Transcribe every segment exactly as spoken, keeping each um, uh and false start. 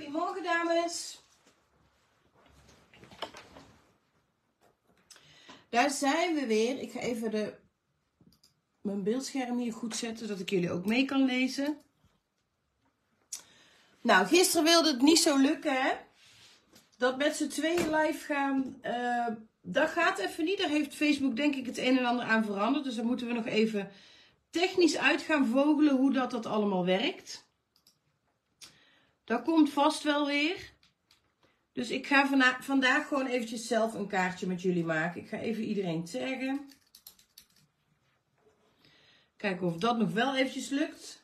Goedemorgen dames. Daar zijn we weer. Ik ga even de, mijn beeldscherm hier goed zetten, zodat ik jullie ook mee kan lezen. Nou, gisteren wilde het niet zo lukken, hè? Dat met z'n tweeën live gaan, uh, dat gaat even niet. Daar heeft Facebook denk ik het een en ander aan veranderd. Dus daar moeten we nog even technisch uit gaan vogelen hoe dat, dat allemaal werkt. Dat komt vast wel weer. Dus ik ga vana- vandaag gewoon eventjes zelf een kaartje met jullie maken. Ik ga even iedereen taggen. Kijken of dat nog wel eventjes lukt.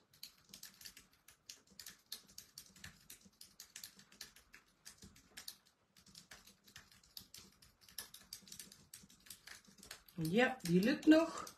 Ja, die lukt nog.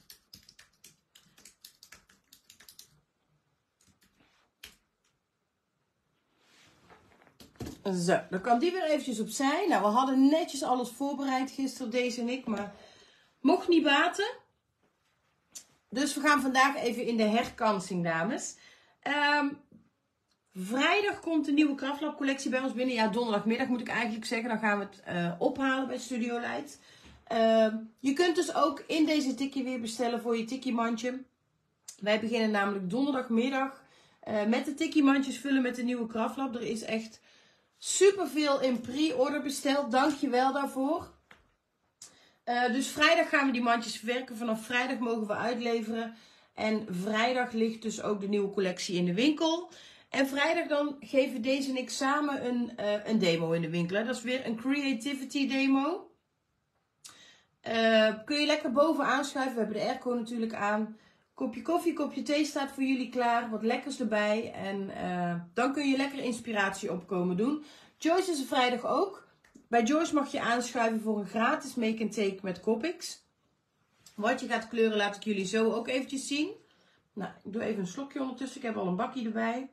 Zo, dan kan die weer eventjes opzij. Nou, we hadden netjes alles voorbereid gisteren, deze en ik, maar mocht niet baten. Dus we gaan vandaag even in de herkansing, dames. Um, vrijdag komt de nieuwe Kraftlab collectie bij ons binnen. Ja, donderdagmiddag moet ik eigenlijk zeggen. Dan gaan we het uh, ophalen bij Studio Light. Uh, je kunt dus ook in deze tikkie weer bestellen voor je tikkie mandje. Wij beginnen namelijk donderdagmiddag uh, met de tikkie mandjes vullen met de nieuwe Kraftlab. Er is echt superveel in pre-order besteld. Dank je wel daarvoor. Uh, dus vrijdag gaan we die mandjes verwerken. Vanaf vrijdag mogen we uitleveren. En vrijdag ligt dus ook de nieuwe collectie in de winkel. En vrijdag dan geven deze en ik samen een, uh, een demo in de winkel. Hè. Dat is weer een creativity demo. Uh, kun je lekker boven aanschuiven. We hebben de airco natuurlijk aan. Kopje koffie, kopje thee staat voor jullie klaar. Wat lekkers erbij. En uh, dan kun je lekker inspiratie opkomen doen. Joyce is er vrijdag ook. Bij Joyce mag je aanschuiven voor een gratis make and take met Copics. Wat je gaat kleuren laat ik jullie zo ook eventjes zien. Nou, ik doe even een slokje ondertussen. Ik heb al een bakje erbij.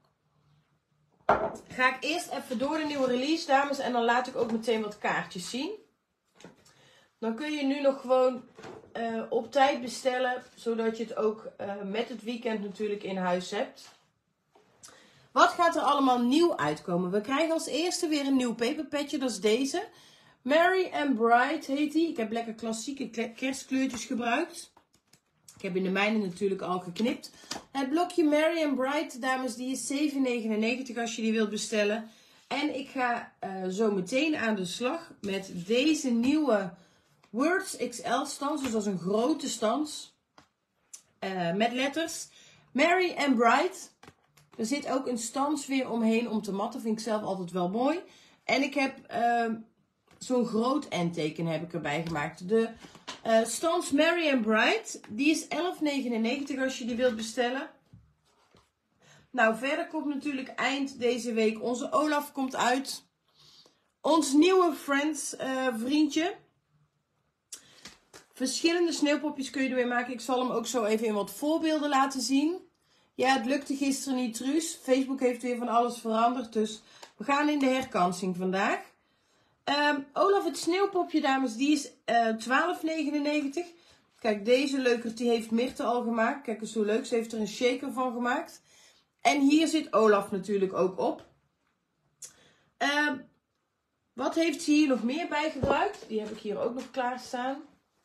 Ga ik eerst even door de nieuwe release, dames. En dan laat ik ook meteen wat kaartjes zien. Dan kun je nu nog gewoon uh, op tijd bestellen. Zodat je het ook uh, met het weekend natuurlijk in huis hebt. Wat gaat er allemaal nieuw uitkomen? We krijgen als eerste weer een nieuw paperpadje. Dat is deze. Merry and Bright heet die. Ik heb lekker klassieke kerstkleurtjes gebruikt. Ik heb in de mijne natuurlijk al geknipt. Het blokje Merry and Bright, dames, die is zeven negenennegentig als je die wilt bestellen. En ik ga uh, zo meteen aan de slag met deze nieuwe Words X L stans. Dus dat is een grote stans. Uh, met letters. Merry and Bright. Er zit ook een stans weer omheen om te matten. Vind ik zelf altijd wel mooi. En ik heb uh, zo'n groot N-teken heb ik erbij gemaakt. De uh, stans Merry and Bright. Die is elf negenennegentig als je die wilt bestellen. Nou, verder komt natuurlijk eind deze week. Onze Olaf komt uit. Ons nieuwe Friends uh, vriendje. Verschillende sneeuwpopjes kun je er weer maken. Ik zal hem ook zo even in wat voorbeelden laten zien. Ja, het lukte gisteren niet, Truus. Facebook heeft weer van alles veranderd. Dus we gaan in de herkansing vandaag. Um, Olaf, het sneeuwpopje, dames, die is uh, twaalf negenennegentig. Kijk, deze leukert, die heeft Mirte al gemaakt. Kijk eens hoe leuk. Ze heeft er een shaker van gemaakt. En hier zit Olaf natuurlijk ook op. Um, wat heeft ze hier nog meer bij gebruikt? Die heb ik hier ook nog klaarstaan.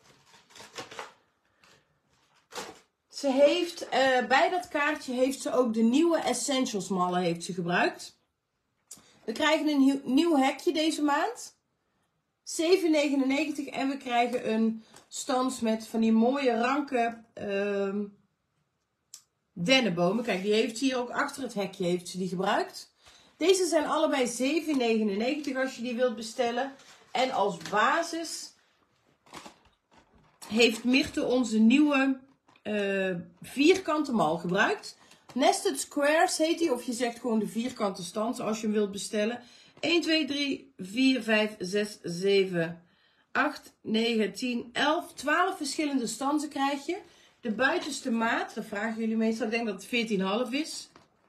Ze heeft, uh, bij dat kaartje heeft ze ook de nieuwe Essentials mallen heeft ze gebruikt. We krijgen een nieuw, nieuw hekje deze maand. zeven negenennegentig en we krijgen een stans met van die mooie ranke uh, dennenbomen. Kijk, die heeft ze hier ook achter het hekje heeft ze die gebruikt. Deze zijn allebei zeven negenennegentig als je die wilt bestellen. En als basis heeft Mirte onze nieuwe uh, vierkante mal gebruikt. Nested Squares heet die, of je zegt gewoon de vierkante stans als je hem wilt bestellen. een, twee, drie, vier, vijf, zes, zeven, acht, negen, tien, elf, twaalf verschillende stansen krijg je. De buitenste maat, dat vragen jullie meestal, ik denk dat het veertien komma vijf is.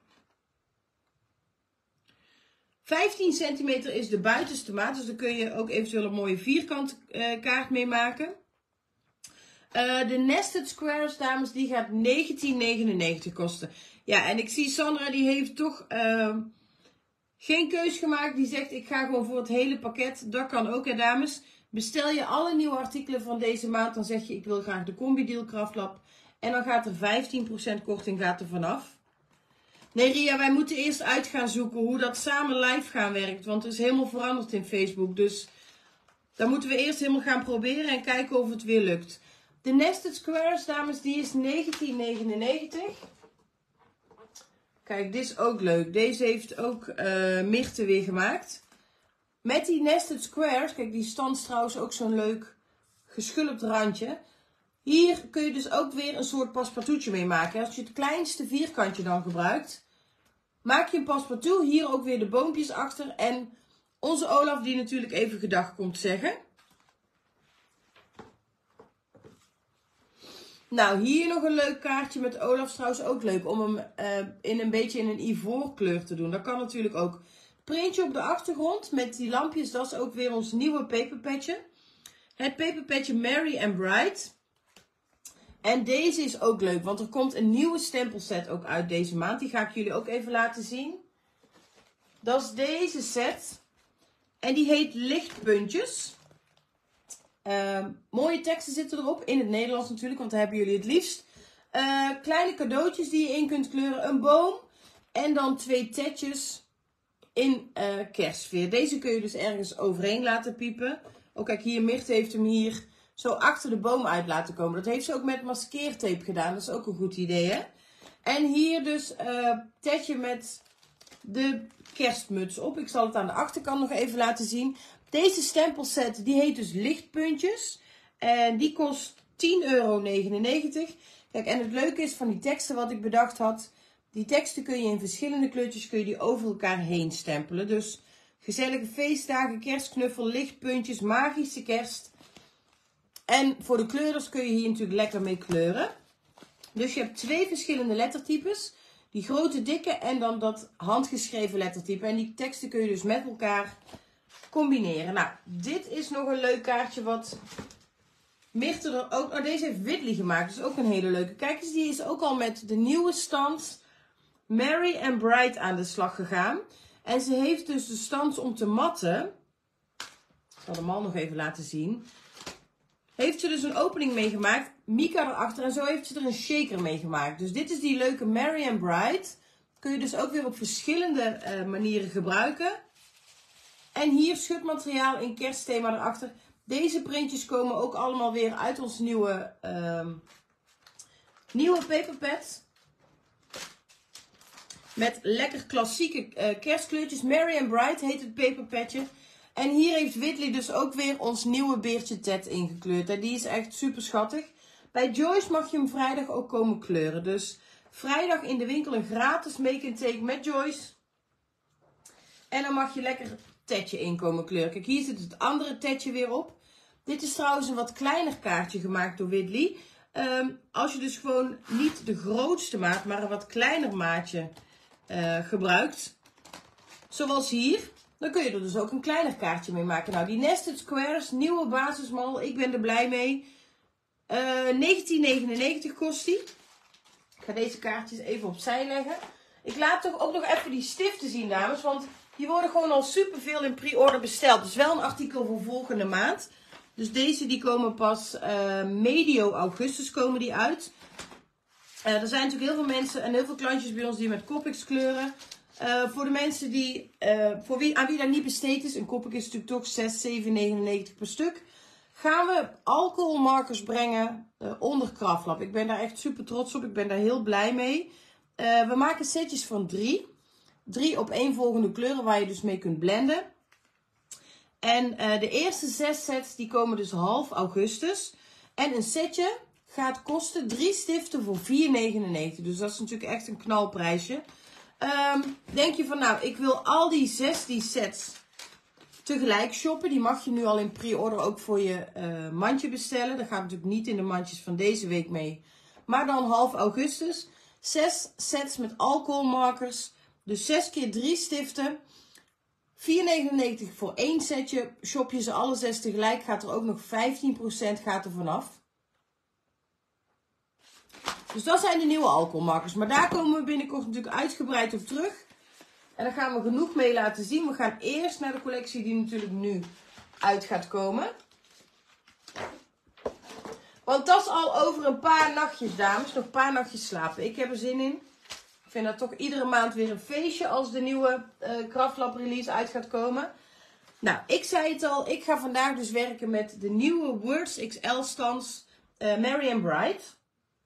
vijftien centimeter is de buitenste maat, dus daar kun je ook eventueel een mooie vierkant uh, kaart mee maken. Uh, de Nested Squares, dames, die gaat negentien negenennegentig kosten. Ja, en ik zie Sandra, die heeft toch uh, Geen keus gemaakt die zegt ik ga gewoon voor het hele pakket. Dat kan ook hè dames. Bestel je alle nieuwe artikelen van deze maand. Dan zeg je ik wil graag de combi deal Kraftlab. En dan gaat er vijftien procent korting gaat er vanaf. Nee Ria, wij moeten eerst uit gaan zoeken hoe dat samen live gaan werkt. Want het is helemaal veranderd in Facebook. Dus dan moeten we eerst helemaal gaan proberen en kijken of het weer lukt. De Nested Squares dames, die is negentien negenennegentig. Kijk, dit is ook leuk. Deze heeft ook uh, Mirte weer gemaakt. Met die Nested Squares, kijk die stand is trouwens ook zo'n leuk geschulpt randje. Hier kun je dus ook weer een soort paspartoutje mee maken. Als je het kleinste vierkantje dan gebruikt, maak je een paspartout. Hier ook weer de boompjes achter. En onze Olaf die natuurlijk even gedag komt zeggen. Nou, hier nog een leuk kaartje met Olaf. Is trouwens ook leuk om hem uh, in een beetje in een ivoorkleur te doen. Dat kan natuurlijk ook. Printje op de achtergrond met die lampjes. Dat is ook weer ons nieuwe paperpetje. Het paperpetje Merry and Bright. En deze is ook leuk, want er komt een nieuwe stempelset ook uit deze maand. Die ga ik jullie ook even laten zien. Dat is deze set. En die heet Lichtpuntjes. Uh, mooie teksten zitten erop, in het Nederlands natuurlijk, want daar hebben jullie het liefst. Uh, kleine cadeautjes die je in kunt kleuren. Een boom en dan twee tetjes in uh, kerstsfeer. Deze kun je dus ergens overheen laten piepen. Oh kijk, hier, Mirte heeft hem hier zo achter de boom uit laten komen. Dat heeft ze ook met maskeertape gedaan. Dat is ook een goed idee, hè? En hier dus uh, tetje met de kerstmuts op. Ik zal het aan de achterkant nog even laten zien. Deze stempelset, die heet dus Lichtpuntjes. En die kost tien euro negenennegentig. Kijk, en het leuke is van die teksten wat ik bedacht had. Die teksten kun je in verschillende kleurtjes kun je die over elkaar heen stempelen. Dus gezellige feestdagen, kerstknuffel, lichtpuntjes, magische kerst. En voor de kleurders kun je hier natuurlijk lekker mee kleuren. Dus je hebt twee verschillende lettertypes. Die grote, dikke en dan dat handgeschreven lettertype. En die teksten kun je dus met elkaar combineren. Nou, dit is nog een leuk kaartje wat Mirte er ook... Oh, deze heeft Whitley gemaakt. Dus ook een hele leuke. Kijk eens, die is ook al met de nieuwe stand Merry and Bright aan de slag gegaan. En ze heeft dus de stand om te matten. Ik zal hem al nog even laten zien. Heeft ze dus een opening meegemaakt. Mika erachter. En zo heeft ze er een shaker mee gemaakt. Dus dit is die leuke Merry and Bright. Kun je dus ook weer op verschillende uh, manieren gebruiken. En hier schutmateriaal in kerstthema erachter. Deze printjes komen ook allemaal weer uit ons nieuwe, uh, nieuwe paperpad. Met lekker klassieke uh, kerstkleurtjes. Merry and Bright heet het paperpadje. En hier heeft Whitley dus ook weer ons nieuwe beertje Ted ingekleurd. En die is echt super schattig. Bij Joyce mag je hem vrijdag ook komen kleuren. Dus vrijdag in de winkel een gratis make and take met Joyce. En dan mag je lekker Tedje in komen kleuren. Kijk, hier zit het andere Tedje weer op. Dit is trouwens een wat kleiner kaartje gemaakt door Whitley. Um, als je dus gewoon niet de grootste maat, maar een wat kleiner maatje uh, gebruikt. Zoals hier. Dan kun je er dus ook een kleiner kaartje mee maken. Nou, die Nested Squares, nieuwe basismal. Ik ben er blij mee. Uh, negentien negenennegentig kost die. Ik ga deze kaartjes even opzij leggen. Ik laat toch ook nog even die stiften zien, dames. Want die worden gewoon al superveel in pre-order besteld. Dus wel een artikel voor volgende maand. Dus deze die komen pas uh, medio augustus komen die uit. Uh, er zijn natuurlijk heel veel mensen en heel veel klantjes bij ons die met Copics kleuren. Uh, voor de mensen die, uh, voor wie, aan wie dat niet besteed is, een Copic is natuurlijk toch zes, zeven negenennegentig per stuk. Gaan we alcoholmarkers brengen uh, onder Kraftlab. Ik ben daar echt super trots op. Ik ben daar heel blij mee. Uh, we maken setjes van drie. Drie op één volgende kleuren waar je dus mee kunt blenden. En uh, de eerste zes sets die komen dus half augustus. En een setje gaat kosten drie stiften voor vier negenennegentig. Dus dat is natuurlijk echt een knalprijsje. Um, denk je van nou, ik wil al die zestien sets tegelijk shoppen. Die mag je nu al in pre-order ook voor je uh, mandje bestellen. Dat gaat natuurlijk niet in de mandjes van deze week mee. Maar dan half augustus. Zes sets met alcoholmarkers. Dus zes keer drie stiften. vier negenennegentig voor één setje. Shop je ze alle zes tegelijk. Gaat er ook nog vijftien procent gaat er vanaf. Dus dat zijn de nieuwe alcoholmarkers. Maar daar komen we binnenkort natuurlijk uitgebreid op terug. En daar gaan we genoeg mee laten zien. We gaan eerst naar de collectie die natuurlijk nu uit gaat komen. Want dat is al over een paar nachtjes, dames. Nog een paar nachtjes slapen. Ik heb er zin in. Ik vind dat toch iedere maand weer een feestje als de nieuwe uh, Kraftlab release uit gaat komen. Nou, ik zei het al. Ik ga vandaag dus werken met de nieuwe Words X L stands uh, Merry and Bright.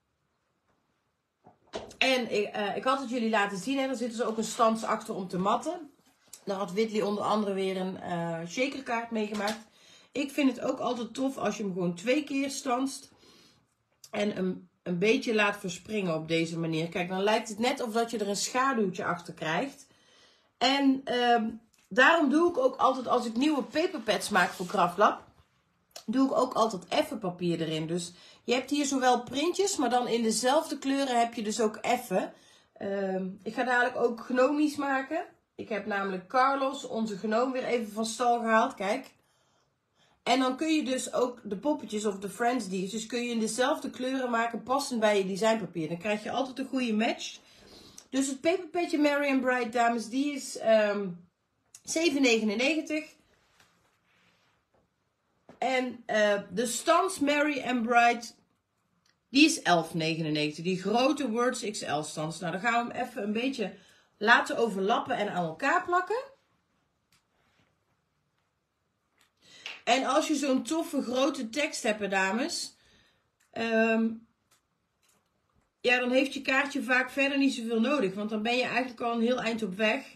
En ik, uh, ik had het jullie laten zien. En er zitten dus ook een stans achter om te matten. Daar had Whitley onder andere weer een uh, shakerkaart meegemaakt. Ik vind het ook altijd tof als je hem gewoon twee keer stanst. En hem een beetje laat verspringen op deze manier. Kijk, dan lijkt het net of dat je er een schaduwtje achter krijgt. En uh, daarom doe ik ook altijd als ik nieuwe paperpads maak voor Kraftlab. Doe ik ook altijd effen papier erin. Dus je hebt hier zowel printjes, maar dan in dezelfde kleuren heb je dus ook effen. Uh, ik ga dadelijk ook gnomies maken. Ik heb namelijk Carlos, onze gnoom, weer even van stal gehaald. Kijk. En dan kun je dus ook de poppetjes of de Friends diertjes kun je in dezelfde kleuren maken, passend bij je designpapier. Dan krijg je altijd een goede match. Dus het paperpadje Merry and Bright, dames, die is um, zeven negenennegentig. En uh, de stans Merry and Bright, die is elf negenennegentig. Die grote Words X L stans. Nou, dan gaan we hem even een beetje laten overlappen en aan elkaar plakken. En als je zo'n toffe grote tekst hebt, dames. Um, ja, dan heeft je kaartje vaak verder niet zoveel nodig. Want dan ben je eigenlijk al een heel eind op weg.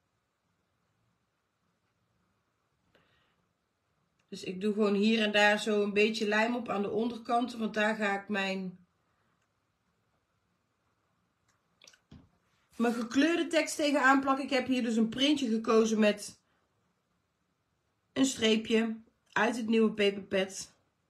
Dus ik doe gewoon hier en daar zo een beetje lijm op aan de onderkanten. Want daar ga ik mijn, mijn gekleurde tekst tegenaan plakken. Ik heb hier dus een printje gekozen met een streepje uit het nieuwe paperpad.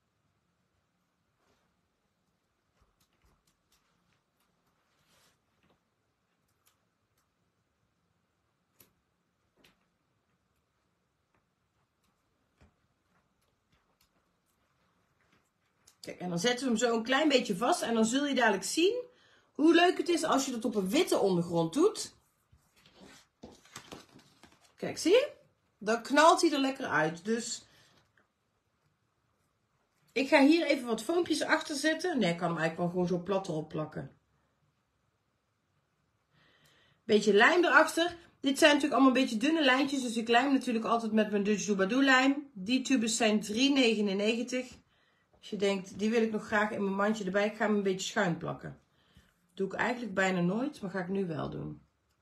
Kijk, en dan zetten we hem zo een klein beetje vast. En dan zul je dadelijk zien hoe leuk het is als je dat op een witte ondergrond doet. Kijk, zie je? Dan knalt hij er lekker uit. Dus ik ga hier even wat foompjes achter zetten. Nee, ik kan hem eigenlijk wel gewoon zo plat erop plakken. Beetje lijm erachter. Dit zijn natuurlijk allemaal een beetje dunne lijntjes. Dus ik lijm natuurlijk altijd met mijn Dutch Doobadoo lijm. Die tubes zijn drie negenennegentig. Als je denkt, die wil ik nog graag in mijn mandje erbij. Ik ga hem een beetje schuin plakken. Dat doe ik eigenlijk bijna nooit, maar ga ik nu wel doen.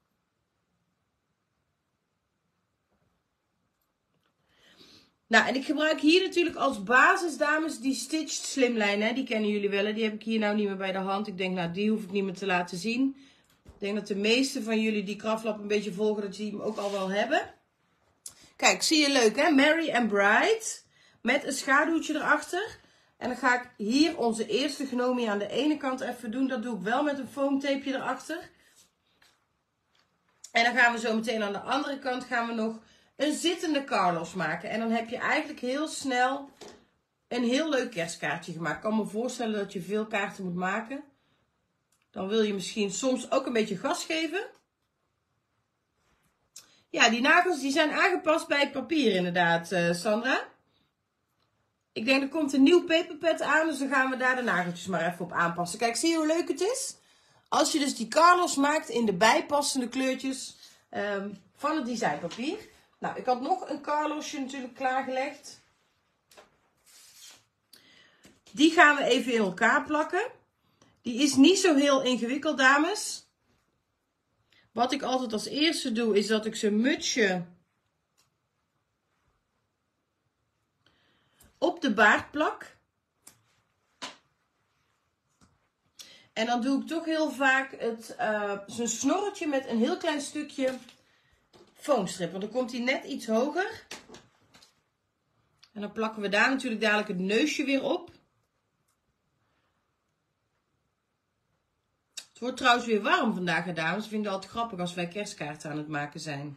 Nou, en ik gebruik hier natuurlijk als basis, dames, die Stitched Slimline. Hè? Die kennen jullie wel. Hè? Die heb ik hier nou niet meer bij de hand. Ik denk, nou, die hoef ik niet meer te laten zien. Ik denk dat de meeste van jullie die Kraftlab een beetje volgen, dat die hem ook al wel hebben. Kijk, zie je leuk, hè? Merry and Bright. Met een schaduwtje erachter. En dan ga ik hier onze eerste gnomie aan de ene kant even doen. Dat doe ik wel met een foamtapeje erachter. En dan gaan we zo meteen aan de andere kant gaan we nog een zittende Carlos maken. En dan heb je eigenlijk heel snel een heel leuk kerstkaartje gemaakt. Ik kan me voorstellen dat je veel kaarten moet maken. Dan wil je misschien soms ook een beetje gas geven. Ja, die nagels die zijn aangepast bij het papier inderdaad, uh, Sandra. Ik denk er komt een nieuw paperpad aan, dus dan gaan we daar de nageltjes maar even op aanpassen. Kijk, zie je hoe leuk het is? Als je dus die Carlos maakt in de bijpassende kleurtjes um, van het designpapier. Nou, ik had nog een Carlosje natuurlijk klaargelegd. Die gaan we even in elkaar plakken. Die is niet zo heel ingewikkeld, dames. Wat ik altijd als eerste doe, is dat ik zijn mutsje op de baard plak. En dan doe ik toch heel vaak het, uh, zijn snorretje met een heel klein stukje foamstrip. Want dan komt hij net iets hoger. En dan plakken we daar natuurlijk dadelijk het neusje weer op. Het wordt trouwens weer warm vandaag, hè, dames. Ik vind het altijd grappig als wij kerstkaarten aan het maken zijn.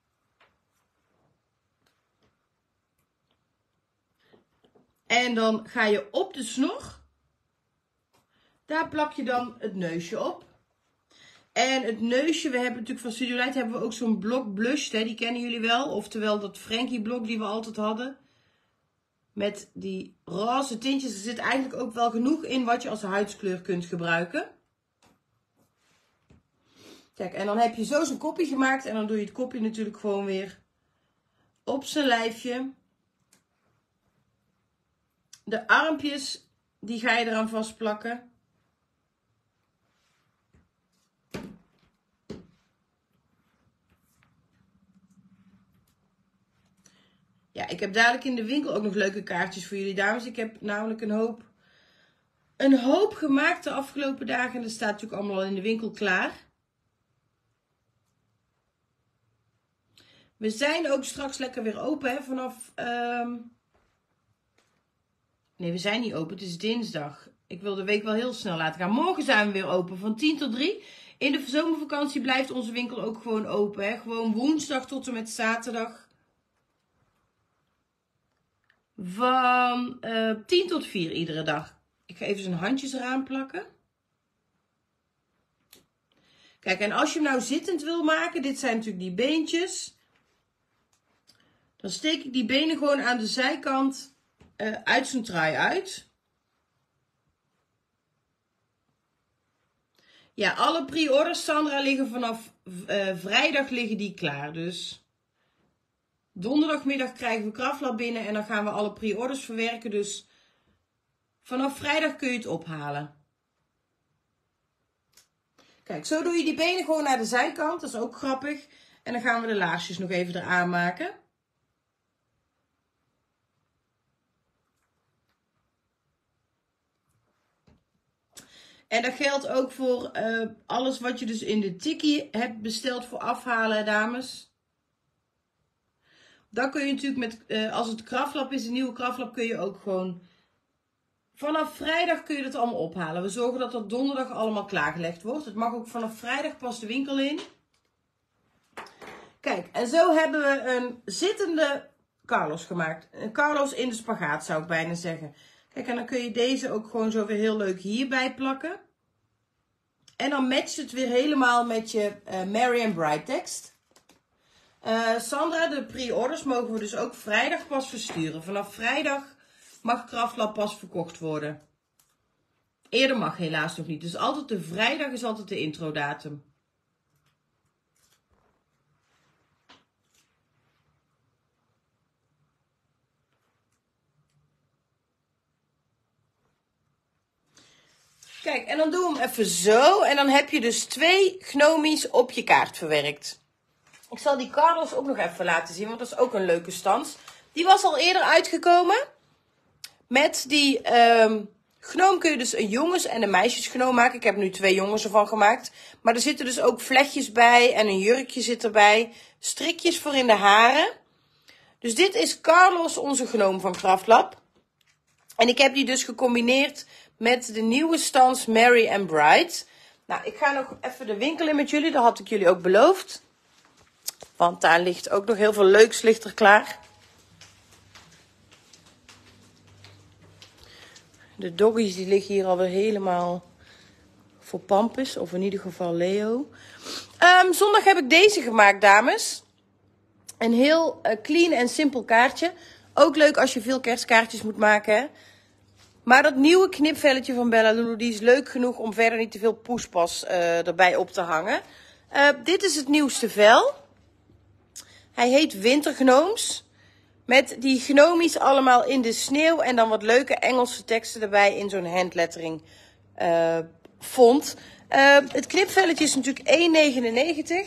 En dan ga je op de snor. Daar plak je dan het neusje op. En het neusje, we hebben natuurlijk van Studio Light hebben we ook zo'n blok blush. Hè, die kennen jullie wel. Oftewel dat Frankie blok die we altijd hadden. Met die roze tintjes. Er zit eigenlijk ook wel genoeg in wat je als huidskleur kunt gebruiken. Kijk, en dan heb je zo zo'n kopje gemaakt. En dan doe je het kopje natuurlijk gewoon weer op zijn lijfje. De armpjes, die ga je eraan vastplakken. Ja, ik heb dadelijk in de winkel ook nog leuke kaartjes voor jullie dames. Ik heb namelijk een hoop, een hoop gemaakt de afgelopen dagen. En dat staat natuurlijk allemaal al in de winkel klaar. We zijn ook straks lekker weer open hè, vanaf... Um... Nee, we zijn niet open. Het is dinsdag. Ik wil de week wel heel snel laten gaan. Morgen zijn we weer open van tien tot drie. In de zomervakantie blijft onze winkel ook gewoon open. Hè. Gewoon woensdag tot en met zaterdag. Van uh, tien tot vier iedere dag. Ik ga even zijn handjes eraan plakken. Kijk, en als je hem nou zittend wil maken. Dit zijn natuurlijk die beentjes. Dan steek ik die benen gewoon aan de zijkant uh, uit zijn trui uit. Ja, alle pre-orders, Sandra, liggen vanaf uh, vrijdag liggen die klaar. Dus donderdagmiddag krijgen we Kraftlab binnen en dan gaan we alle pre-orders verwerken. Dus vanaf vrijdag kun je het ophalen. Kijk, zo doe je die benen gewoon naar de zijkant. Dat is ook grappig. En dan gaan we de laarsjes nog even eraan maken. En dat geldt ook voor uh, alles wat je dus in de tikkie hebt besteld voor afhalen, dames. Dan kun je natuurlijk met, uh, als het Kraftlab is, een nieuwe Kraftlab, kun je ook gewoon... Vanaf vrijdag kun je dat allemaal ophalen. We zorgen dat dat donderdag allemaal klaargelegd wordt. Het mag ook vanaf vrijdag pas de winkel in. Kijk, en zo hebben we een zittende Carlos gemaakt. Een Carlos in de spagaat zou ik bijna zeggen. Kijk, en dan kun je deze ook gewoon zo weer heel leuk hierbij plakken. En dan matcht het weer helemaal met je uh, Mary and Bride tekst. Uh, Sandra, de pre-orders mogen we dus ook vrijdag pas versturen. Vanaf vrijdag mag Kraftlab pas verkocht worden. Eerder mag helaas nog niet. Dus altijd de vrijdag is altijd de introdatum. Kijk, en dan doen we hem even zo. En dan heb je dus twee gnomies op je kaart verwerkt. Ik zal die Carlos ook nog even laten zien, want dat is ook een leuke stans. Die was al eerder uitgekomen. Met die um, gnoom kun je dus een jongens- en een meisjesgnoom maken. Ik heb nu twee jongens ervan gemaakt. Maar er zitten dus ook vlechtjes bij en een jurkje zit erbij. Strikjes voor in de haren. Dus dit is Carlos, onze gnoom van Kraftlab. En ik heb die dus gecombineerd met de nieuwe stans Mary and Bride. Nou, ik ga nog even de winkel in met jullie. Dat had ik jullie ook beloofd. Want daar ligt ook nog heel veel leuks ligt er klaar. De doggies die liggen hier alweer helemaal voor Pampus. Of in ieder geval Leo. Um, zondag heb ik deze gemaakt, dames. Een heel uh, clean en simpel kaartje. Ook leuk als je veel kerstkaartjes moet maken, hè? Maar dat nieuwe knipvelletje van Bella Lulu, die is leuk genoeg om verder niet te veel poespas uh, erbij op te hangen. Uh, dit is het nieuwste vel. Hij heet Wintergnooms. Met die gnomies allemaal in de sneeuw en dan wat leuke Engelse teksten erbij in zo'n handlettering uh, font. Uh, het knipvelletje is natuurlijk één negenennegentig.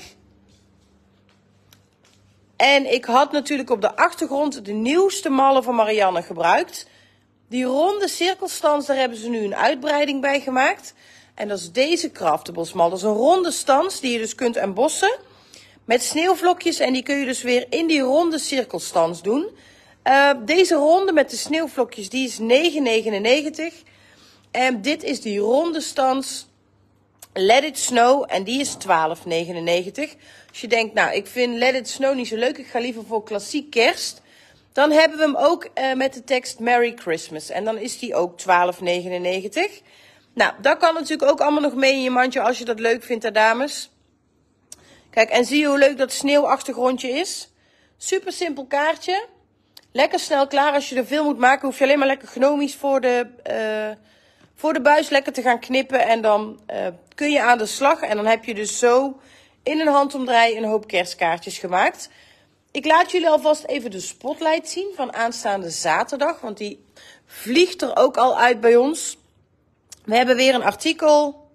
En ik had natuurlijk op de achtergrond de nieuwste mallen van Marianne gebruikt. Die ronde cirkelstans, daar hebben ze nu een uitbreiding bij gemaakt. En dat is deze Craftables mal. Dat is een ronde stans die je dus kunt embossen. Met sneeuwvlokjes en die kun je dus weer in die ronde cirkelstans doen. Uh, deze ronde met de sneeuwvlokjes, die is negen negenennegentig. En dit is die ronde stans Let It Snow en die is twaalf negenennegentig. Als je denkt, nou, ik vind Let It Snow niet zo leuk, ik ga liever voor klassiek kerst. Dan hebben we hem ook uh, met de tekst Merry Christmas. En dan is die ook twaalf negenennegentig. Nou, dat kan natuurlijk ook allemaal nog mee in je mandje als je dat leuk vindt, hè, dames. Kijk, en zie je hoe leuk dat sneeuwachtergrondje is? Super simpel kaartje. Lekker snel klaar. Als je er veel moet maken, hoef je alleen maar lekker gnomisch voor de, uh, voor de buis lekker te gaan knippen. En dan uh, kun je aan de slag. En dan heb je dus zo in een handomdraai een hoop kerstkaartjes gemaakt. Ik laat jullie alvast even de spotlight zien van aanstaande zaterdag. Want die vliegt er ook al uit bij ons. We hebben weer een artikel.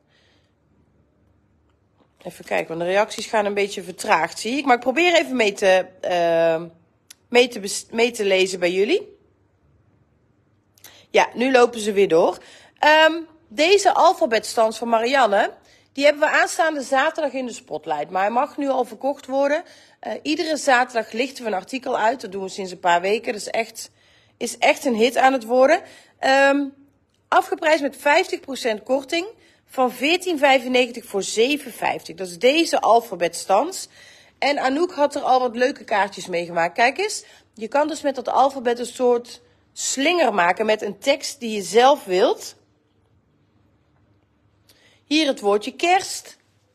Even kijken, want de reacties gaan een beetje vertraagd, zie ik. Maar ik probeer even mee te, uh, mee te, mee te lezen bij jullie. Ja, nu lopen ze weer door. Um, deze alfabetstans van Marianne, die hebben we aanstaande zaterdag in de spotlight. Maar hij mag nu al verkocht worden. Uh, iedere zaterdag lichten we een artikel uit. Dat doen we sinds een paar weken. Dat is echt, is echt een hit aan het worden. Um, afgeprijsd met vijftig procent korting. Van veertien vijfennegentig voor zeven vijftig. Dat is deze alfabetstans. En Anouk had er al wat leuke kaartjes mee gemaakt. Kijk eens, je kan dus met dat alfabet een soort slinger maken met een tekst die je zelf wilt. Hier het woordje kerst.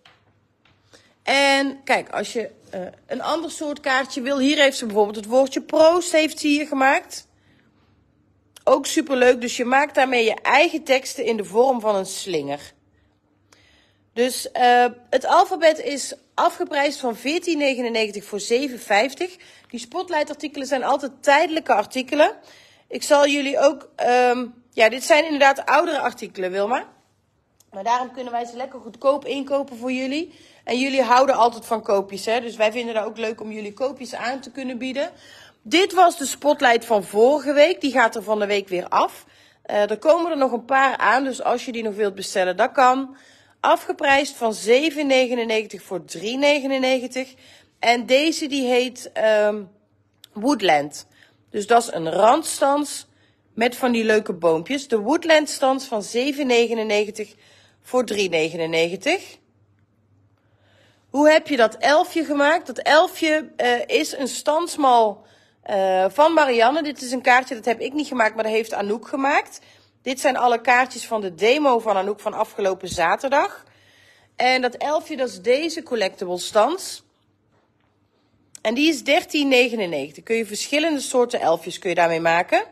En kijk, als je uh, een ander soort kaartje wil. Hier heeft ze bijvoorbeeld het woordje proost heeft ze hier gemaakt. Ook superleuk, dus je maakt daarmee je eigen teksten in de vorm van een slinger. Dus uh, het alfabet is afgeprijsd van veertien negenennegentig voor zeven vijftig. Die spotlight artikelen zijn altijd tijdelijke artikelen. Ik zal jullie ook, um, ja, dit zijn inderdaad oudere artikelen, Wilma. Maar daarom kunnen wij ze lekker goedkoop inkopen voor jullie. En jullie houden altijd van koopjes, hè. Dus wij vinden het ook leuk om jullie koopjes aan te kunnen bieden. Dit was de spotlight van vorige week. Die gaat er van de week weer af. Uh, er komen er nog een paar aan, dus als je die nog wilt bestellen, dat kan. Afgeprijsd van zeven negenennegentig voor drie negenennegentig. En deze die heet um, Woodland. Dus dat is een randstans met van die leuke boompjes. De Woodland stans van zeven negenennegentig voor drie negenennegentig. Hoe heb je dat elfje gemaakt? Dat elfje uh, is een stansmal uh, van Marianne. Dit is een kaartje, dat heb ik niet gemaakt, maar dat heeft Anouk gemaakt. Dit zijn alle kaartjes van de demo van Anouk van afgelopen zaterdag. En dat elfje, dat is deze collectible stans. En die is dertien negenennegentig. Kun je verschillende soorten elfjes kun je daarmee maken.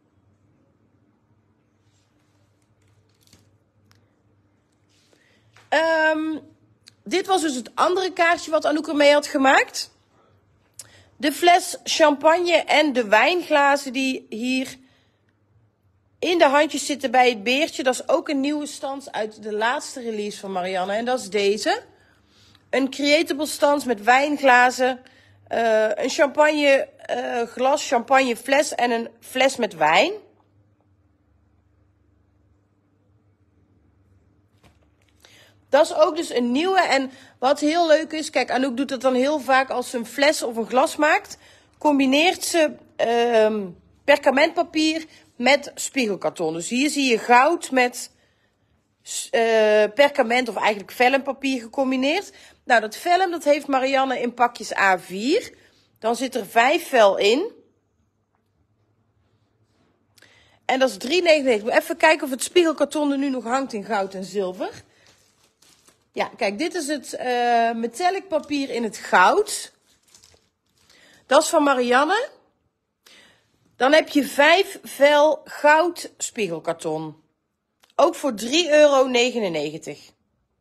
Um, dit was dus het andere kaartje wat Anouk ermee had gemaakt. De fles champagne en de wijnglazen die hier in de handjes zitten bij het beertje. Dat is ook een nieuwe stans uit de laatste release van Marianne. En dat is deze. Een creatable stans met wijnglazen. Uh, een champagne uh, glas, champagne fles en een fles met wijn. Dat is ook dus een nieuwe. En wat heel leuk is, kijk, Anouk doet dat dan heel vaak als ze een fles of een glas maakt. Combineert ze uh, perkamentpapier met spiegelkarton. Dus hier zie je goud met uh, perkament of eigenlijk vellum-papier gecombineerd. Nou, dat vellum dat heeft Marianne in pakjes A vier. Dan zit er vijf vel in. En dat is drie negenennegentig. Even kijken of het spiegelkarton er nu nog hangt in goud en zilver. Ja, kijk, dit is het uh, metallic papier in het goud. Dat is van Marianne. Dan heb je vijf vel goud spiegelkarton. Ook voor drie euro negenennegentig.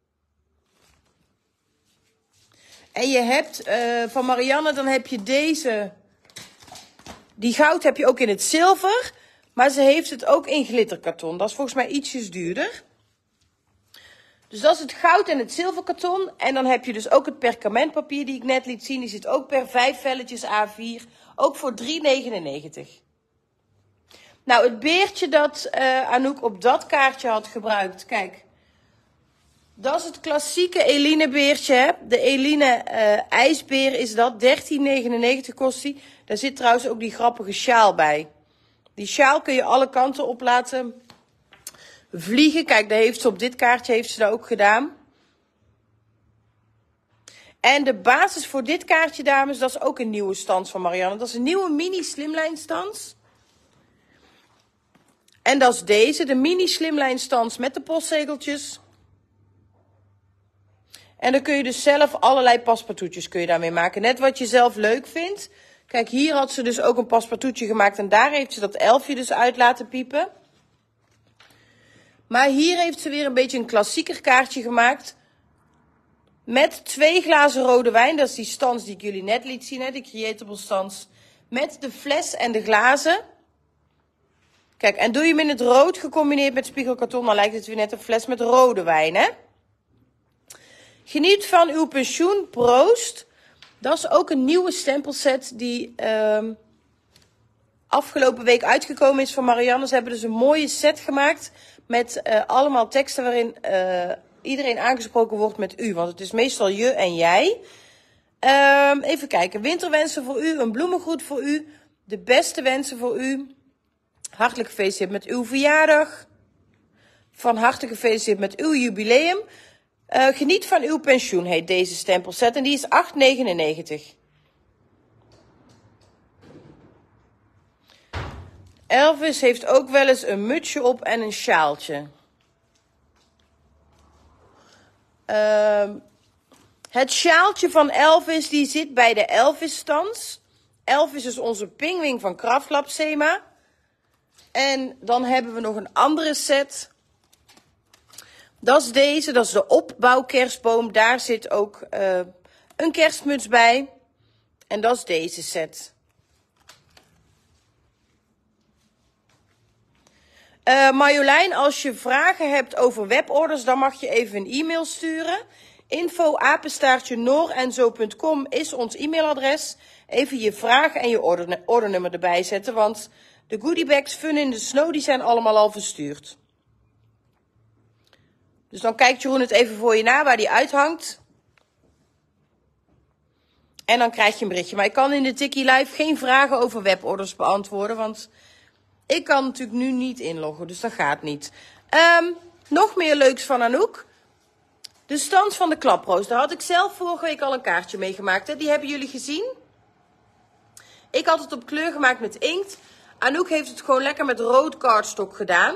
En je hebt uh, van Marianne, dan heb je deze. Die goud heb je ook in het zilver. Maar ze heeft het ook in glitterkarton. Dat is volgens mij ietsjes duurder. Dus dat is het goud en het zilverkarton. En dan heb je dus ook het perkamentpapier die ik net liet zien. Die zit ook per vijf velletjes A vier. Ook voor drie negenennegentig. Nou, het beertje dat uh, Anouk op dat kaartje had gebruikt. Kijk. Dat is het klassieke Eline beertje. Hè? De Eline uh, ijsbeer is dat. dertien negenennegentig kost die. Daar zit trouwens ook die grappige sjaal bij. Die sjaal kun je alle kanten op laten vliegen. Kijk, daar heeft ze op dit kaartje heeft ze dat ook gedaan. En de basis voor dit kaartje, dames, dat is ook een nieuwe stans van Marianne. Dat is een nieuwe mini slimline stans. En dat is deze, de mini slimline stans met de postzegeltjes. En dan kun je dus zelf allerlei paspartoutjes kun je daarmee maken. Net wat je zelf leuk vindt. Kijk, hier had ze dus ook een paspartoutje gemaakt. En daar heeft ze dat elfje dus uit laten piepen. Maar hier heeft ze weer een beetje een klassieker kaartje gemaakt. Met twee glazen rode wijn. Dat is die stans die ik jullie net liet zien. Hè, die Creatable stans. Met de fles en de glazen. Kijk, en doe je hem in het rood gecombineerd met spiegelkarton. Dan lijkt het weer net een fles met rode wijn, hè. Geniet van uw pensioen, proost. Dat is ook een nieuwe stempelset die uh, afgelopen week uitgekomen is van Marianne. Ze hebben dus een mooie set gemaakt met uh, allemaal teksten waarin uh, iedereen aangesproken wordt met u. Want het is meestal je en jij. Uh, even kijken, winterwensen voor u, een bloemengroet voor u, de beste wensen voor u. Hartelijk gefeliciteerd met uw verjaardag. Van harte gefeliciteerd met uw jubileum. Uh, geniet van uw pensioen heet deze stempelset en die is acht negenennegentig. Elvis heeft ook wel eens een mutsje op en een sjaaltje. Uh, het sjaaltje van Elvis die zit bij de Elvis stans. Elvis is onze pingwing van Kraftlab Sema. En dan hebben we nog een andere set. Dat is deze, dat is de opbouwkerstboom. Daar zit ook uh, een kerstmuts bij. En dat is deze set. Uh, Marjolein, als je vragen hebt over weborders, dan mag je even een e-mail sturen. info apenstaartje noor en zo punt com is ons e-mailadres. Even je vragen en je order, ordernummer erbij zetten, want de goodiebags Fun in the Snow die zijn allemaal al verstuurd. Dus dan kijkt Jeroen het even voor je na waar die uithangt. En dan krijg je een berichtje. Maar ik kan in de Tikkie Live geen vragen over weborders beantwoorden. Want ik kan natuurlijk nu niet inloggen. Dus dat gaat niet. Um, nog meer leuks van Anouk. De stans van de klaproos. Daar had ik zelf vorige week al een kaartje mee gemaakt. Hè. Die hebben jullie gezien. Ik had het op kleur gemaakt met inkt. Anouk heeft het gewoon lekker met rood cardstock gedaan.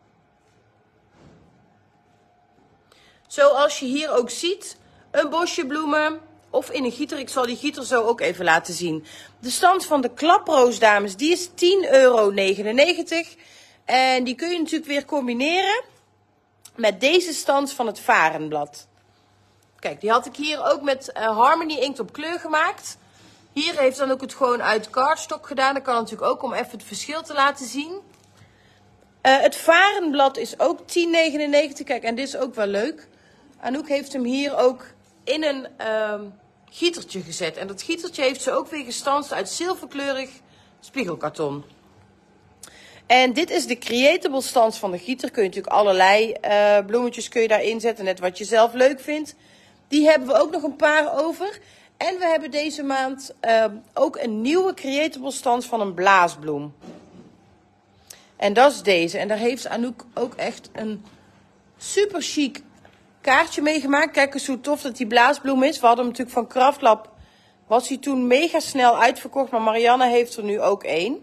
Zoals je hier ook ziet, een bosje bloemen of in een gieter. Ik zal die gieter zo ook even laten zien. De stans van de klaproos, dames, die is tien euro negenennegentig. En die kun je natuurlijk weer combineren met deze stans van het varenblad. Kijk, die had ik hier ook met uh, Harmony inkt op kleur gemaakt. Hier heeft dan ook het gewoon uit cardstock gedaan. Dat kan natuurlijk ook om even het verschil te laten zien. Uh, het varenblad is ook tien negenennegentig. Kijk, en dit is ook wel leuk. Anouk heeft hem hier ook in een uh, gietertje gezet. En dat gietertje heeft ze ook weer gestanst uit zilverkleurig spiegelkarton. En dit is de Creatable stans van de gieter. Kun je natuurlijk allerlei uh, bloemetjes kun je daarin zetten. Net wat je zelf leuk vindt. Die hebben we ook nog een paar over. En we hebben deze maand uh, ook een nieuwe Creatable stans van een blaasbloem. En dat is deze. En daar heeft Anouk ook echt een super chic kaartje mee gemaakt. Kijk eens hoe tof dat die blaasbloem is. We hadden hem natuurlijk van Kraftlab. Was hij toen mega snel uitverkocht. Maar Marianne heeft er nu ook één.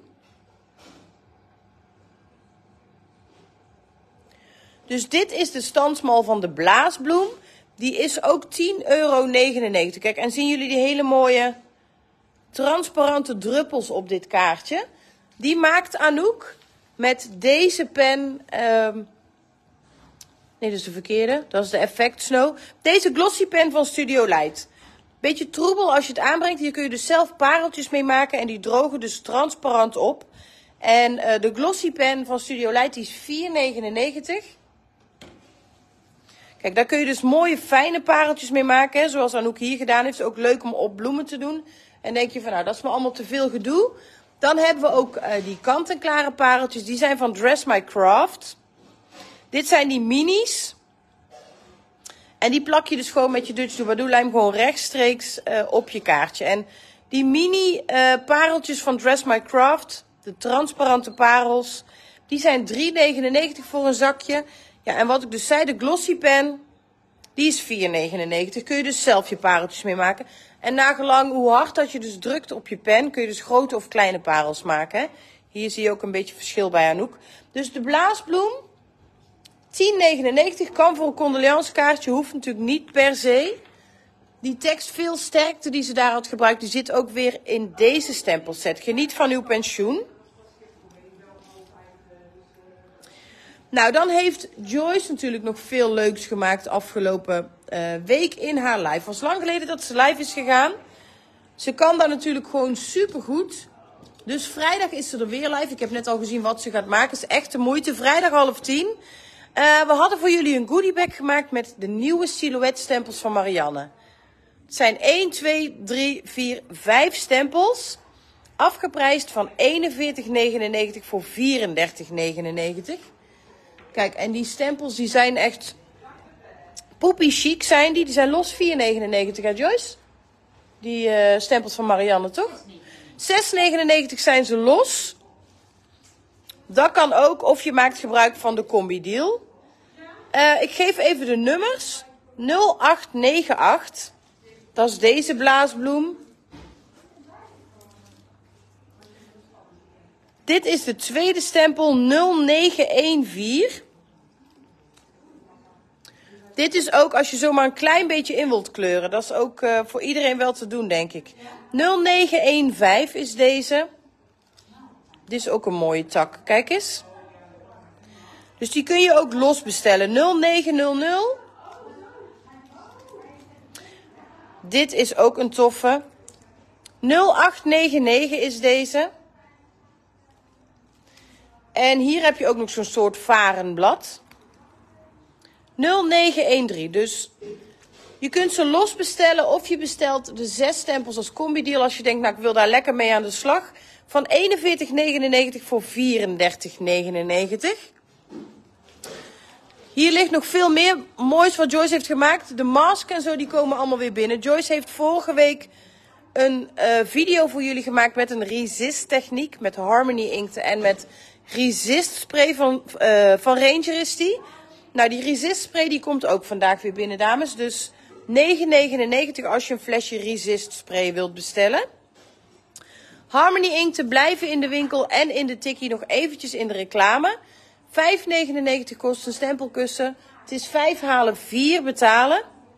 Dus dit is de stansmal van de blaasbloem. Die is ook tien euro negenennegentig. Kijk, en zien jullie die hele mooie transparante druppels op dit kaartje? Die maakt Anouk met deze pen. Um, nee, dat is de verkeerde. Dat is de Effect Snow. Deze glossy pen van Studio Light. Beetje troebel als je het aanbrengt. Hier kun je dus zelf pareltjes mee maken. En die drogen dus transparant op. En uh, de glossy pen van Studio Light die is vier negenennegentig. Kijk, daar kun je dus mooie fijne pareltjes mee maken. Hè, zoals Anouk hier gedaan heeft. Ook leuk om op bloemen te doen. En denk je van nou, dat is me allemaal te veel gedoe. Dan hebben we ook uh, die kant-en-klare pareltjes. Die zijn van Dress My Craft. Dit zijn die minis. En die plak je dus gewoon met je Dutch Doobadoo lijm gewoon rechtstreeks uh, op je kaartje. En die mini uh, pareltjes van Dress My Craft, de transparante parels, die zijn drie negenennegentig voor een zakje. Ja, en wat ik dus zei, de glossy pen, die is vier negenennegentig. Kun je dus zelf je pareltjes mee maken. En nagelang hoe hard dat je dus drukt op je pen, kun je dus grote of kleine parels maken. Hè? Hier zie je ook een beetje verschil bij Anouk. Dus de blaasbloem, tien negenennegentig, kan voor een condoleancekaartje, hoeft natuurlijk niet per se. Die tekst veel sterkte die ze daar had gebruikt, die zit ook weer in deze stempelset. Geniet van uw pensioen. Nou, dan heeft Joyce natuurlijk nog veel leuks gemaakt afgelopen uh, week in haar live. Het was lang geleden dat ze live is gegaan. Ze kan daar natuurlijk gewoon supergoed. Dus vrijdag is ze er weer live. Ik heb net al gezien wat ze gaat maken. Het is echt de moeite. Vrijdag half tien. Uh, we hadden voor jullie een goodiebag gemaakt met de nieuwe silhouetstempels van Marianne. Het zijn één, twee, drie, vier, vijf stempels. Afgeprijsd van eenenveertig negenennegentig voor vierendertig negenennegentig. Kijk, en die stempels die zijn echt poepie chic zijn die. Die zijn los vier negenennegentig, hè Joyce? Die uh, stempels van Marianne, toch? zes negenennegentig zijn ze los. Dat kan ook, of je maakt gebruik van de combi deal. Uh, ik geef even de nummers. nul acht negen acht. Dat is deze blaasbloem. Dit is de tweede stempel nul negen een vier. Dit is ook als je zomaar een klein beetje in wilt kleuren. Dat is ook uh, voor iedereen wel te doen, denk ik. nul negen een vijf is deze. Dit is ook een mooie tak. Kijk eens. Dus die kun je ook los bestellen. nul negen nul nul. Dit is ook een toffe. nul acht negen negen is deze. En hier heb je ook nog zo'n soort varenblad. nul negen een drie. Dus je kunt ze los bestellen of je bestelt de zes stempels als combi deal. Als je denkt, nou ik wil daar lekker mee aan de slag. Van eenenveertig negenennegentig voor vierendertig negenennegentig. Hier ligt nog veel meer moois wat Joyce heeft gemaakt. De mask en zo, die komen allemaal weer binnen. Joyce heeft vorige week een uh, video voor jullie gemaakt met een resist techniek. Met Harmony inkten en met resist spray van, uh, van Ranger is die. Nou, die resist spray die komt ook vandaag weer binnen, dames. Dus negen negenennegentig als je een flesje resist spray wilt bestellen. Harmony inkten blijven in de winkel en in de tikkie nog eventjes in de reclame. vijf negenennegentig kost een stempelkussen. Het is vijf halen, vier betalen.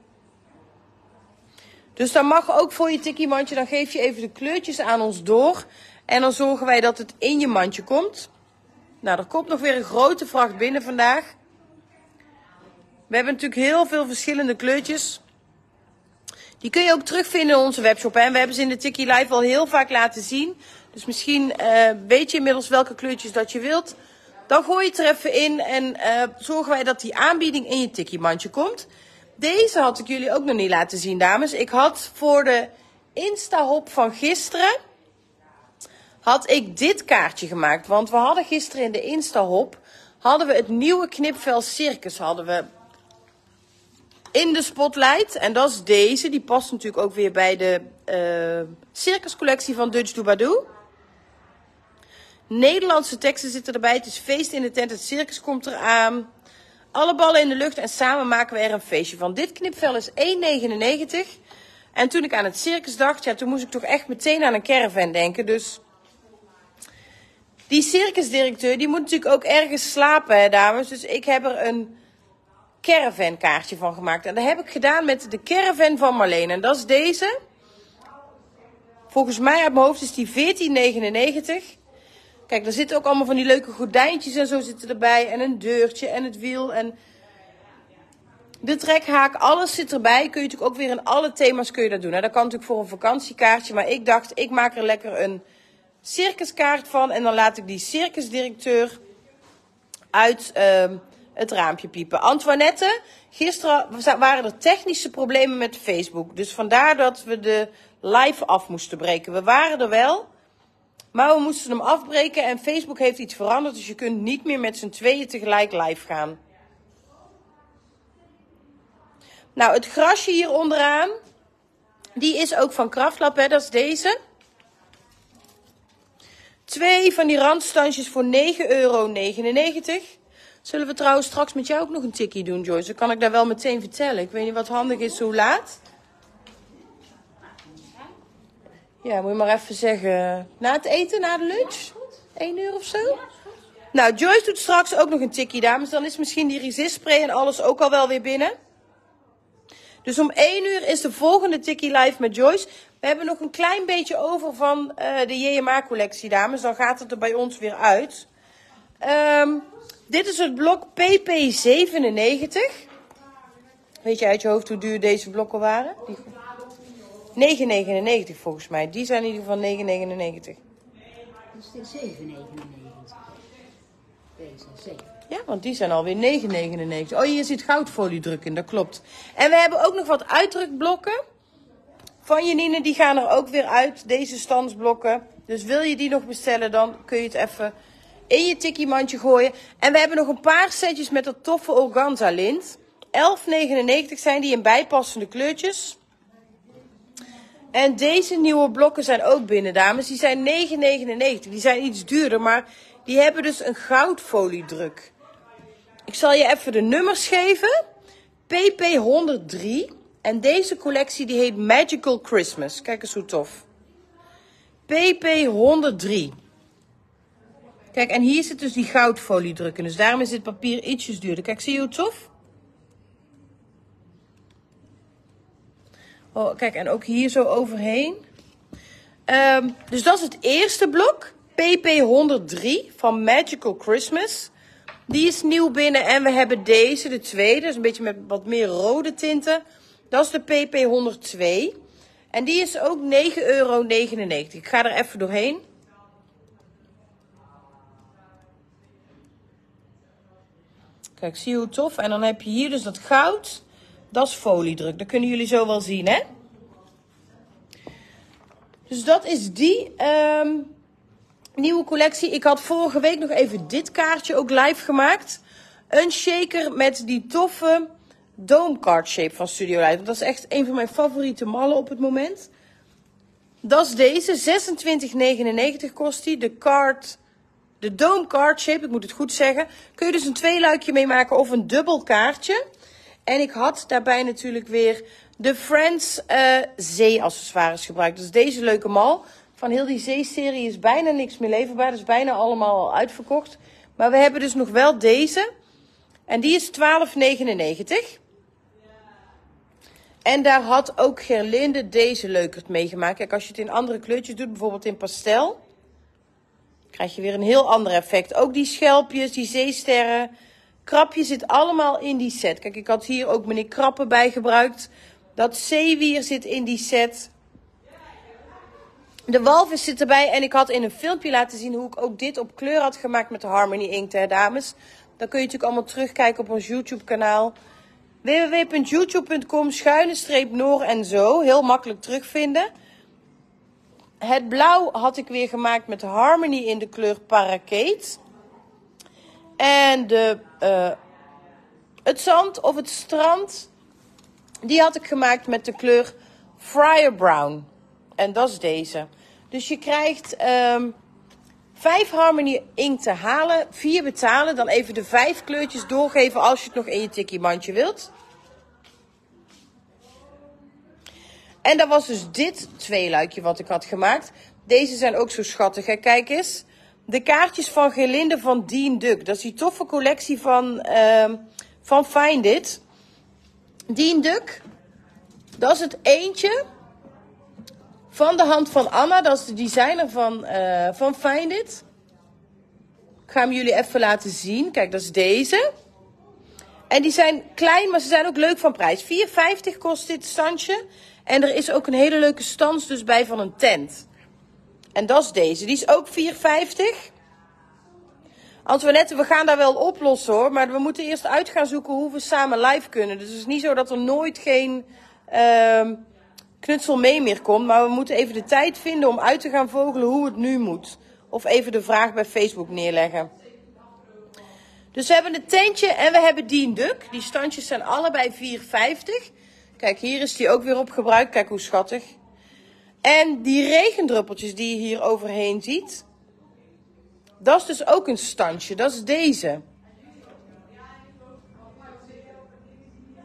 Dus dan mag ook voor je tikkie mandje, dan geef je even de kleurtjes aan ons door. En dan zorgen wij dat het in je mandje komt. Nou, er komt nog weer een grote vracht binnen vandaag. We hebben natuurlijk heel veel verschillende kleurtjes. Die kun je ook terugvinden in onze webshop. Hè? En we hebben ze in de Tikkie Live al heel vaak laten zien. Dus misschien uh, weet je inmiddels welke kleurtjes dat je wilt. Dan gooi je het er even in en uh, zorgen wij dat die aanbieding in je Tikkie mandje komt. Deze had ik jullie ook nog niet laten zien, dames. Ik had voor de Insta-hop van gisteren, had ik dit kaartje gemaakt. Want we hadden gisteren in de Insta-hop, hadden we het nieuwe knipvel Circus hadden we in de spotlight. En dat is deze. Die past natuurlijk ook weer bij de uh, Circus collectie van Dutch Doobadoo. Nederlandse teksten zitten erbij. Het is feest in de tent. Het circus komt eraan. Alle ballen in de lucht en samen maken we er een feestje van. Dit knipvel is één negenennegentig. En toen ik aan het circus dacht, ja, toen moest ik toch echt meteen aan een caravan denken. Dus die circusdirecteur, die moet natuurlijk ook ergens slapen, hè, dames. Dus ik heb er een caravan kaartje van gemaakt. En dat heb ik gedaan met de caravan van Marleen. En dat is deze. Volgens mij uit mijn hoofd is die veertien negenennegentig. Kijk, daar zitten ook allemaal van die leuke gordijntjes en zo zitten erbij. En een deurtje en het wiel en de trekhaak. Alles zit erbij. Kun je natuurlijk ook weer in alle thema's kun je dat doen. Dat kan natuurlijk voor een vakantiekaartje. Maar ik dacht, ik maak er lekker een circuskaart van. En dan laat ik die circusdirecteur uit uh, het raampje piepen. Antoinette, gisteren waren er technische problemen met Facebook. Dus vandaar dat we de live af moesten breken. We waren er wel, maar we moesten hem afbreken. En Facebook heeft iets veranderd. Dus je kunt niet meer met z'n tweeën tegelijk live gaan. Nou, het grasje hier onderaan, die is ook van Kraftlab, hè. Dat is deze. Twee van die randstandjes voor negen euro negenennegentig. Zullen we trouwens straks met jou ook nog een tikkie doen, Joyce? Dan kan ik daar wel meteen vertellen. Ik weet niet wat handig is, hoe laat. Ja, moet je maar even zeggen. Na het eten, na de lunch? één uur of zo? Nou, Joyce doet straks ook nog een tikkie, dames. Dan is misschien die resistspray en alles ook al wel weer binnen. Dus om één uur is de volgende tikkie live met Joyce. We hebben nog een klein beetje over van uh, de J M A-collectie, dames. Dan gaat het er bij ons weer uit. Um, dit is het blok P P zevenennegentig. Weet je uit je hoofd hoe duur deze blokken waren? negen negenennegentig volgens mij. Die zijn in ieder geval negen negenennegentig. Dat is dit zeven negenennegentig. Deze, zeven. Ja, want die zijn alweer negen negenennegentig. Oh, hier zit goudfolie druk in, dat klopt. En we hebben ook nog wat uitdrukblokken van Janine. Die gaan er ook weer uit, deze standsblokken. Dus wil je die nog bestellen, dan kun je het even in je tikkie mandje gooien. En we hebben nog een paar setjes met dat toffe organza lint. elf negenennegentig zijn die in bijpassende kleurtjes. En deze nieuwe blokken zijn ook binnen, dames. Die zijn negen negenennegentig. Die zijn iets duurder, maar die hebben dus een goudfoliedruk. Ik zal je even de nummers geven. P P honderddrie. En deze collectie die heet Magical Christmas. Kijk eens hoe tof. P P honderddrie. Kijk, en hier zit dus die goudfoliedruk in. Dus daarom is dit papier ietsjes duurder. Kijk, zie je hoe tof? Oh, kijk, en ook hier zo overheen. Um, dus dat is het eerste blok. P P honderddrie van Magical Christmas. Die is nieuw binnen. En we hebben deze, de tweede. Dus een beetje met wat meer rode tinten. Dat is de P P honderdtwee. En die is ook negen euro negenennegentig. Ik ga er even doorheen. Kijk, zie je hoe tof? En dan heb je hier dus dat goud. Dat is foliedruk. Dat kunnen jullie zo wel zien, hè? Dus dat is die um, nieuwe collectie. Ik had vorige week nog even dit kaartje ook live gemaakt. Een shaker met die toffe dome card shape van Studio Light. Want dat is echt een van mijn favoriete mallen op het moment. Dat is deze. zesentwintig negenennegentig kost die. De card... De dome card shape, ik moet het goed zeggen. Kun je dus een tweeluikje mee maken of een dubbel kaartje. En ik had daarbij natuurlijk weer de Friends uh, zee-accessoires gebruikt. Dus deze leuke mal. Van heel die zee-serie is bijna niks meer leverbaar. Dat is bijna allemaal al uitverkocht. Maar we hebben dus nog wel deze. En die is twaalf negenennegentig. En daar had ook Gerlinde deze leukert meegemaakt. Kijk, als je het in andere kleurtjes doet, bijvoorbeeld in pastel, krijg je weer een heel ander effect. Ook die schelpjes, die zeesterren, krapje zit allemaal in die set. Kijk, ik had hier ook meneer Krappen bij gebruikt. Dat zeewier zit in die set. De walvis zit erbij. En ik had in een filmpje laten zien hoe ik ook dit op kleur had gemaakt met de Harmony Inkt, hè, dames. Dan kun je natuurlijk allemaal terugkijken op ons YouTube kanaal. w w w punt youtube punt com schuine streep noor en zo. Heel makkelijk terugvinden. Het blauw had ik weer gemaakt met Harmony in de kleur Parakeet. En de, uh, het zand of het strand, die had ik gemaakt met de kleur Friar Brown. En dat is deze. Dus je krijgt um, vijf Harmony Inkt te halen, vier betalen. Dan even de vijf kleurtjes doorgeven als je het nog in je tikkie mandje wilt. En dat was dus dit tweeluikje wat ik had gemaakt. Deze zijn ook zo schattig, hè? Kijk eens. De kaartjes van Gerlinde van Dean Duck. Dat is die toffe collectie van, uh, van Find It. Dean Duck. Dat is het eentje van de hand van Anna. Dat is de designer van, uh, van Find It. Ik ga hem jullie even laten zien. Kijk, dat is deze. En die zijn klein, maar ze zijn ook leuk van prijs. vier vijftig kost dit standje. En er is ook een hele leuke stans dus bij van een tent. En dat is deze. Die is ook vier vijftig. Antoinette, we gaan daar wel oplossen hoor. Maar we moeten eerst uit gaan zoeken hoe we samen live kunnen. Dus het is niet zo dat er nooit geen uh, knutsel mee meer komt. Maar we moeten even de tijd vinden om uit te gaan vogelen hoe het nu moet. Of even de vraag bij Facebook neerleggen. Dus we hebben een tentje en we hebben Dean Duck. Die standjes zijn allebei vier vijftig. Kijk, hier is die ook weer op gebruikt. Kijk hoe schattig. En die regendruppeltjes die je hier overheen ziet. Dat is dus ook een standje. Dat is deze.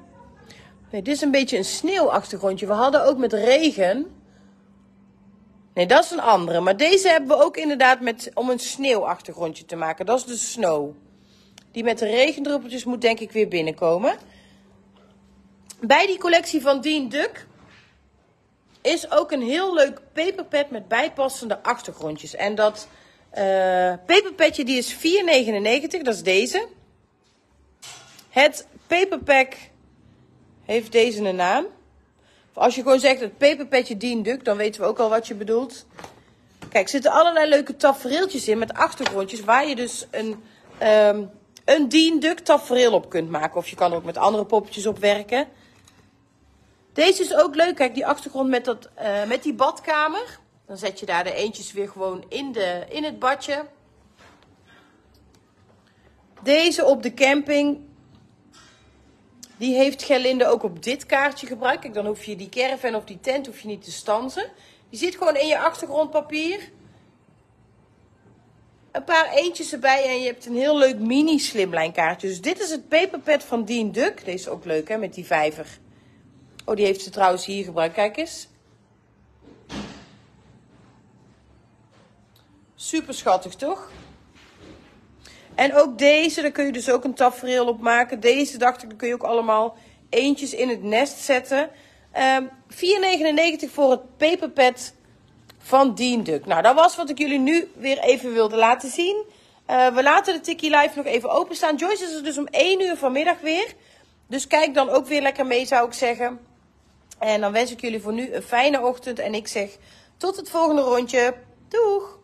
Nee, dit is een beetje een sneeuwachtergrondje. We hadden ook met regen. Nee, dat is een andere. Maar deze hebben we ook inderdaad met, om een sneeuwachtergrondje te maken. Dat is de snow. Die met de regendruppeltjes moet denk ik weer binnenkomen. Bij die collectie van Dean Duck is ook een heel leuk paperpad met bijpassende achtergrondjes. En dat uh, paperpadje die is vier negenennegentig, dat is deze. Het paperpack heeft deze een naam. Als je gewoon zegt het paperpadje Dean Duck, dan weten we ook al wat je bedoelt. Kijk, er zitten allerlei leuke tafereeltjes in met achtergrondjes waar je dus een, um, een Dean Duck tafereel op kunt maken. Of je kan er ook met andere poppetjes op werken. Deze is ook leuk. Kijk, die achtergrond met, dat, uh, met die badkamer. Dan zet je daar de eentjes weer gewoon in, de, in het badje. Deze op de camping. Die heeft Gerlinde ook op dit kaartje gebruikt. Kijk, dan hoef je die caravan of die tent hoef je niet te stansen. Die zit gewoon in je achtergrondpapier. Een paar eentjes erbij en je hebt een heel leuk mini slimlijnkaartje. Dus dit is het paperpad van Dean Duck. Deze is ook leuk hè, met die vijver. Oh, die heeft ze trouwens hier gebruikt. Kijk eens. Super schattig, toch? En ook deze, daar kun je dus ook een tafereel op maken. Deze dacht ik, daar kun je ook allemaal eentjes in het nest zetten. Um, vier negenennegentig voor het paperpad van Dean Duck. Nou, dat was wat ik jullie nu weer even wilde laten zien. Uh, we laten de Tikkie Live nog even openstaan. Joyce is er dus om één uur vanmiddag weer. Dus kijk dan ook weer lekker mee, zou ik zeggen. En dan wens ik jullie voor nu een fijne ochtend. En ik zeg tot het volgende rondje. Doeg!